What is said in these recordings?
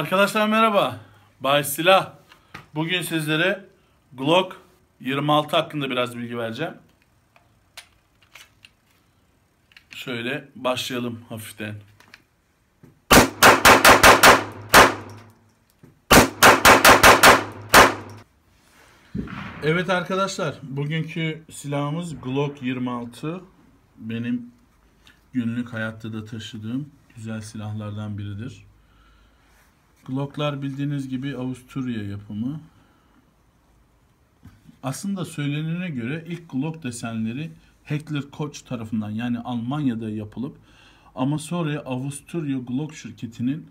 Arkadaşlar merhaba. Bay Silah. Bugün sizlere Glock 26 hakkında biraz bilgi vereceğim. Şöyle başlayalım hafiften. Evet arkadaşlar, bugünkü silahımız Glock 26. Benim günlük hayatta da taşıdığım güzel silahlardan biridir. Glock'lar bildiğiniz gibi Avusturya yapımı. Aslında söylenene göre ilk Glock desenleri Heckler Koch tarafından, yani Almanya'da yapılıp ama sonra Avusturya Glock şirketinin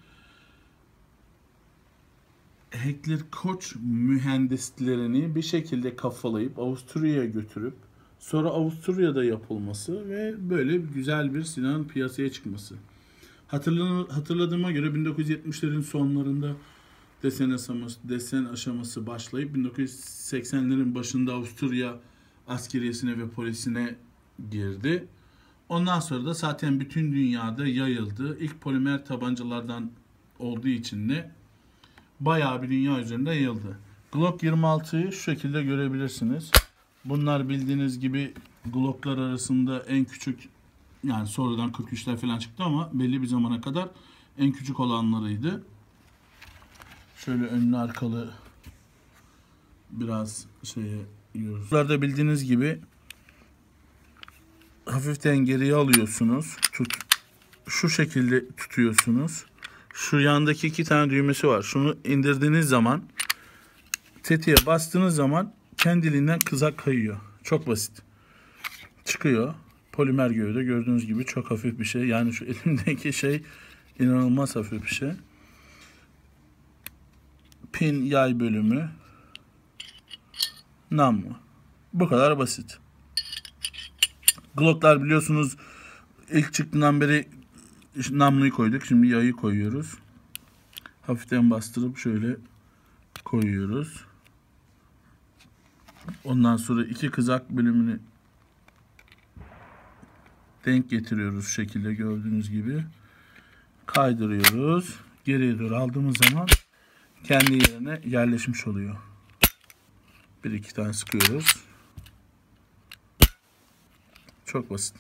Heckler Koch mühendislerini bir şekilde kafalayıp Avusturya'ya götürüp sonra Avusturya'da yapılması ve böyle güzel bir silahın piyasaya çıkması. Hatırladığıma göre 1970'lerin sonlarında desen aşaması başlayıp 1980'lerin başında Avusturya askeriyesine ve polisine girdi. Ondan sonra da zaten bütün dünyada yayıldı. İlk polimer tabancalardan olduğu için de bayağı bir dünya üzerinde yayıldı. Glock 26'yı şu şekilde görebilirsiniz. Bunlar bildiğiniz gibi Glock'lar arasında en küçük, yani sonradan 43'ler falan çıktı ama belli bir zamana kadar en küçük olanlarıydı. Şöyle önlü arkalı biraz yiyoruz. Bunlarda bildiğiniz gibi hafiften geriye alıyorsunuz. Şu şekilde tutuyorsunuz. Şu yandaki 2 tane düğmesi var. Şunu indirdiğiniz zaman, tetiğe bastığınız zaman kendiliğinden kızak kayıyor. Çok basit. Çıkıyor. Polimer gövde, gördüğünüz gibi çok hafif bir şey. Yani şu elimdeki şey inanılmaz hafif bir şey. Pin yay bölümü, namlu. Bu kadar basit. Glock'lar biliyorsunuz ilk çıktığından beri namluyu koyduk. Şimdi yayı koyuyoruz. Hafiften bastırıp şöyle koyuyoruz. Ondan sonra 2 kızak bölümünü denk getiriyoruz şu şekilde, gördüğünüz gibi. Kaydırıyoruz. Geriye doğru aldığımız zaman kendi yerine yerleşmiş oluyor. 1-2 tane sıkıyoruz. Çok basit.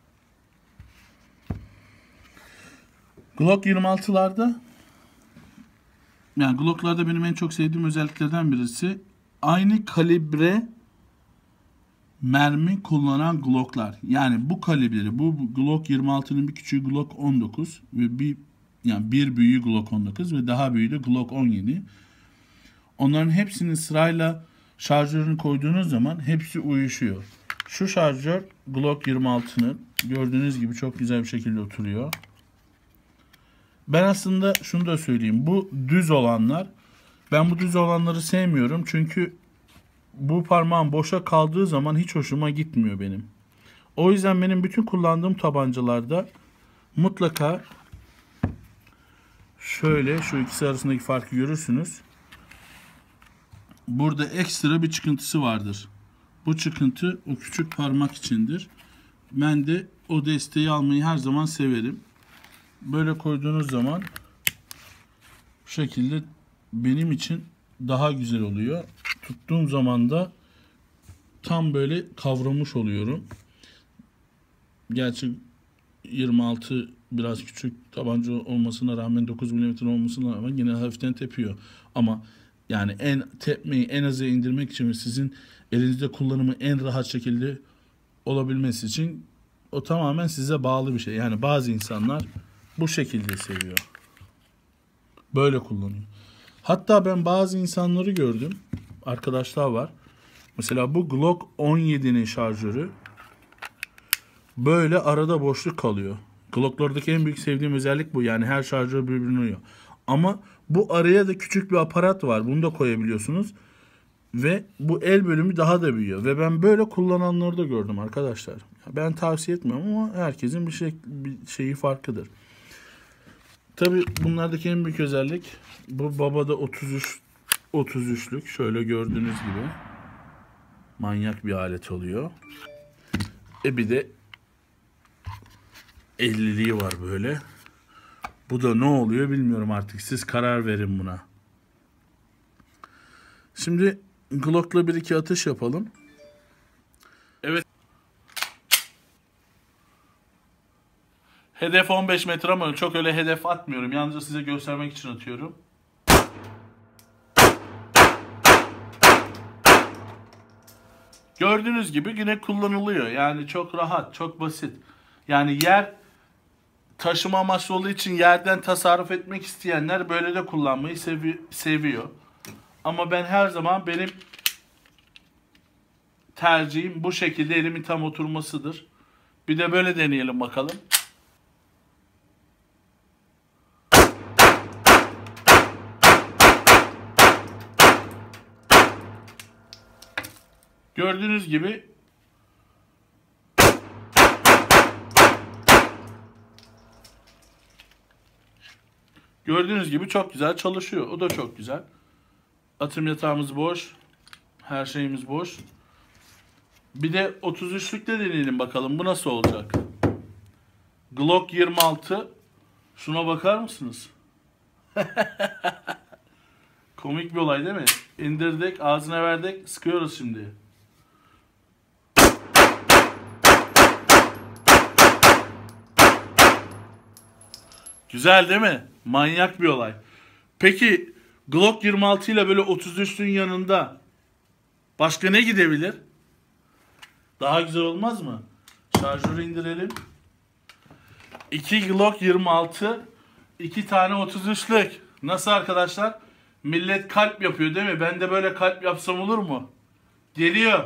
Glock 26'larda, yani Glock'larda benim en çok sevdiğim özelliklerden birisi aynı kalibre mermi kullanan Glock'lar. Yani bu kalibreleri, bu Glock 26'nın bir küçüğü Glock 19 ve bir büyüğü Glock 19 ve daha büyüğü de Glock 17. Onların hepsinin sırayla şarjörünü koyduğunuz zaman hepsi uyuşuyor. Şu şarjör Glock 26'nın gördüğünüz gibi çok güzel bir şekilde oturuyor. Ben aslında şunu da söyleyeyim. Bu düz olanlar, ben bu düz olanları sevmiyorum. Çünkü bu parmağım boşa kaldığı zaman hiç hoşuma gitmiyor benim. O yüzden benim bütün kullandığım tabancalarda mutlaka şöyle, şu ikisi arasındaki farkı görürsünüz. Burada ekstra bir çıkıntısı vardır. Bu çıkıntı o küçük parmak içindir. Ben de o desteği almayı her zaman severim. Böyle koyduğunuz zaman bu şekilde benim için daha güzel oluyor. Tuttuğum zaman da tam böyle kavramış oluyorum. Gerçi 26 biraz küçük tabanca olmasına rağmen, 9 mm olmasına rağmen yine hafiften tepiyor. Ama yani tepmeyi en aza indirmek için ve sizin elinizde kullanımı en rahat şekilde olabilmesi için o tamamen size bağlı bir şey. Yani bazı insanlar bu şekilde seviyor. Böyle kullanıyor. Hatta ben bazı insanları gördüm. Arkadaşlar var. Mesela bu Glock 17'nin şarjörü böyle arada boşluk kalıyor. Glock'lardaki en büyük sevdiğim özellik bu. Yani her şarjör birbirine uyuyor. Ama bu araya da küçük bir aparat var. Bunu da koyabiliyorsunuz. Ve bu el bölümü daha da büyüyor. Ve ben böyle kullananları da gördüm arkadaşlar. Ben tavsiye etmiyorum ama herkesin bir şeyi farklıdır. Tabi bunlardaki en büyük özellik, bu babada 33'lük şöyle gördüğünüz gibi manyak bir alet oluyor. Bir de 50'liği var böyle. Bu da ne oluyor bilmiyorum artık. Siz karar verin buna. Şimdi Glock'la bir iki atış yapalım. Evet. Hedef 15 metre ama çok öyle hedef atmıyorum. Yalnızca size göstermek için atıyorum. Gördüğünüz gibi yine kullanılıyor. Yani çok rahat, çok basit. Yani yer taşıma amaçlı olduğu için yerden tasarruf etmek isteyenler böyle de kullanmayı seviyor. Ama ben her zaman benim tercihim bu şekilde elimin tam oturmasıdır. Bir de böyle deneyelim bakalım. Gördüğünüz gibi çok güzel çalışıyor. O da çok güzel. Atım yatağımız boş. Her şeyimiz boş. Bir de 33'lükte deneyelim bakalım. Bu nasıl olacak? Glock 26. Şuna bakar mısınız? Komik bir olay değil mi? İndirdik, ağzına verdik, sıkıyoruz şimdi. Güzel değil mi? Manyak bir olay. Peki Glock 26 ile böyle 33'ün yanında başka ne gidebilir? Daha güzel olmaz mı? Şarjörü indirelim. 2 Glock 26, 2 tane 33'lük. Nasıl arkadaşlar? Millet kalp yapıyor değil mi? Ben de böyle kalp yapsam olur mu? Geliyor.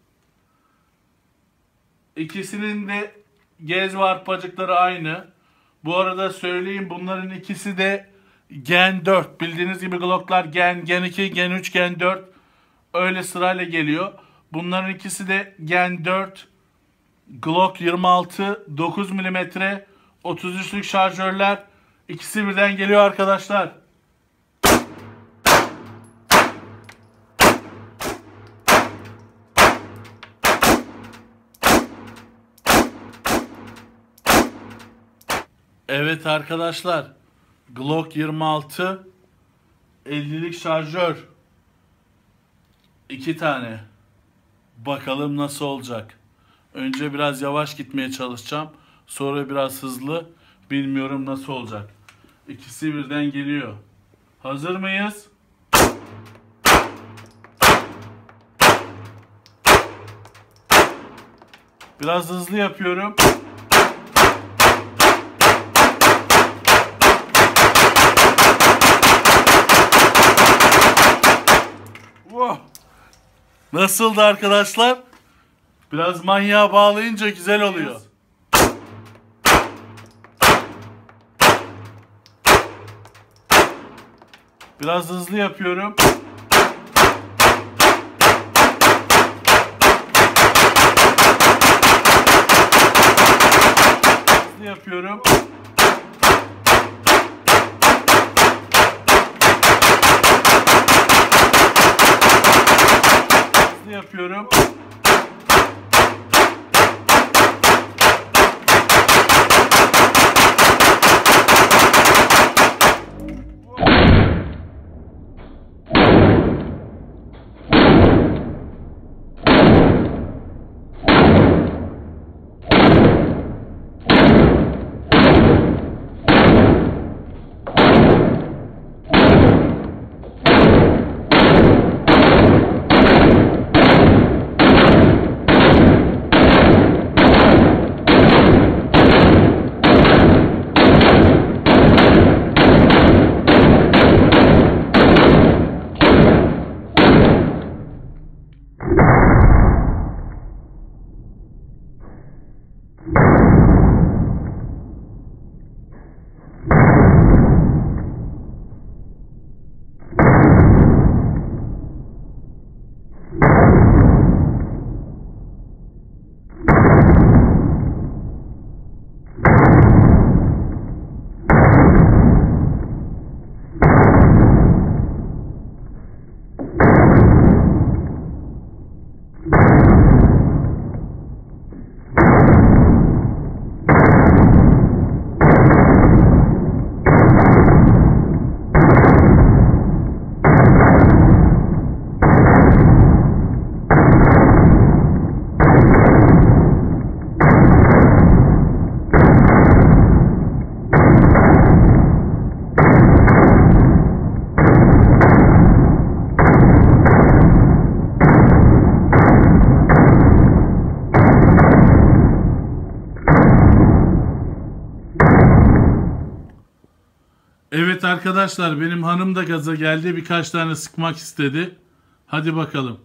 İkisinin de gez ve arpacıkları aynı. Bu arada söyleyeyim, bunların ikisi de Gen 4. Bildiğiniz gibi Glock'lar Gen 2, Gen 3, Gen 4 öyle sırayla geliyor. Bunların ikisi de Gen 4. Glock 26 9 mm 33'lük şarjörler. İkisi birden geliyor arkadaşlar. Evet arkadaşlar, Glock 26 50'lik şarjör 2 tane. Bakalım nasıl olacak. Önce biraz yavaş gitmeye çalışacağım. Sonra biraz hızlı. Bilmiyorum nasıl olacak. İkisi birden geliyor. Hazır mıyız? Biraz hızlı yapıyorum. Nasıldı arkadaşlar? Biraz manyağa bağlayınca güzel oluyor. Biraz hızlı yapıyorum. Hızlı yapıyorum. Yapıyorum. Evet arkadaşlar, benim hanım da gaza geldi. Birkaç tane sıkmak istedi. Hadi bakalım.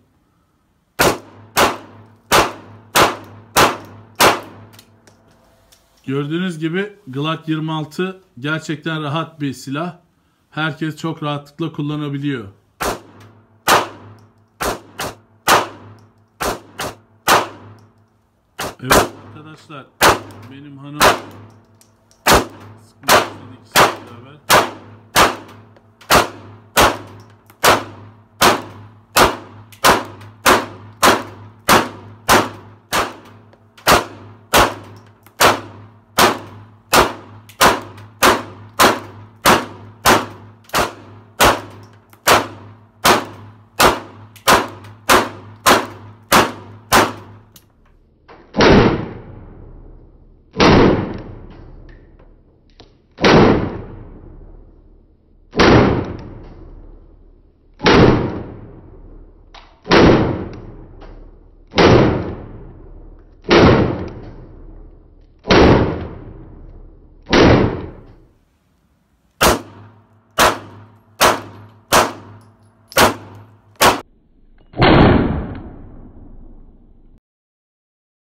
Gördüğünüz gibi Glock 26 gerçekten rahat bir silah. Herkes çok rahatlıkla kullanabiliyor. Evet arkadaşlar, benim hanım sıkmak